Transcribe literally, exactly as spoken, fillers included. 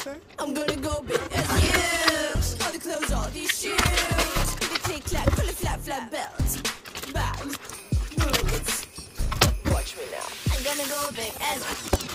say? I'm gonna go big as huge. All the clothes, all these shoes. With a click clack, pull a flat flat belt. Bags, boots. Watch me now. I'm gonna go big as